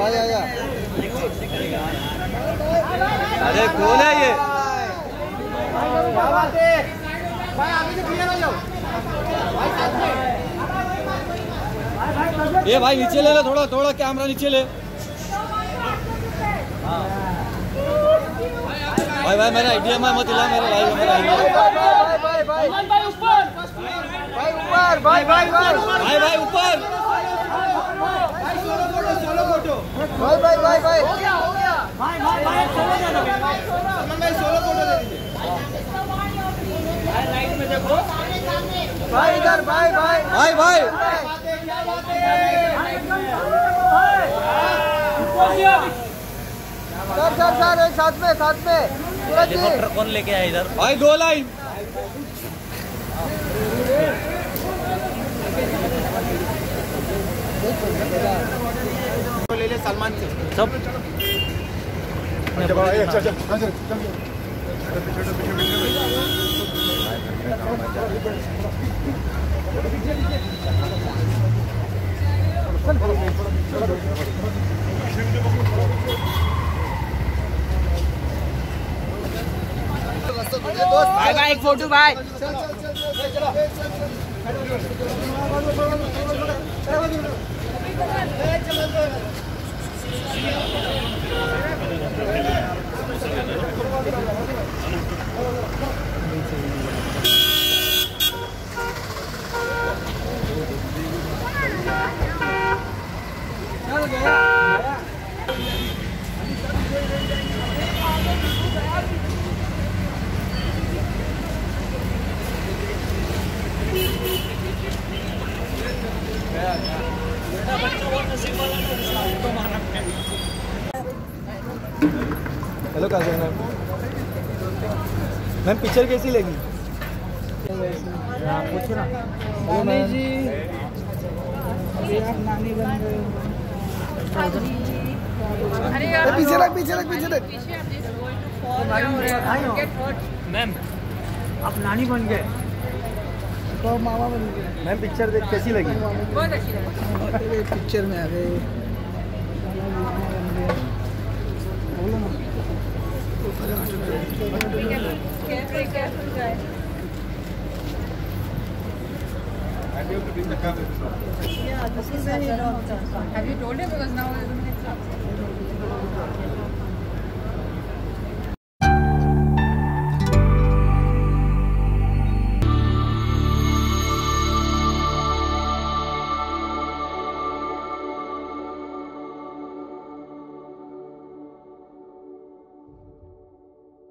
अरे कौन है ये? ये भाई नीचे ले लो, थोड़ा थोड़ा कैमरा नीचे ले। भाई भाई मेरा आइडिया मत हिला, मेरा लाइव मेरा आइडिया। भाई ऊपर, भाई भाई ऊपर, सोलो फोटो, भाई भाई भाई भाई हो गया भाई सोलो फोटो दे दीजिए भाई, लाइट में देखो भाई, इधर भाई भाई भाई भाई सर साथ में देखो ट्रक कौन लेके आया इधर भाई, 2 लाइन ले ले सलमान से सब। भाई भाई एक फोटो भाई। Hello Kajal ma'am, ma'am picture कैसी लगी? पूछो ना। नानी जी, अभी आप नानी बन गए। पीछे रख मैम, आप नानी बन गए तो मामा बन गए। मैम पिक्चर देख कैसी लगी? बहुत अच्छी लगी। पिक्चर में आ गए। Yeah, this is very long. Have you told him? Because now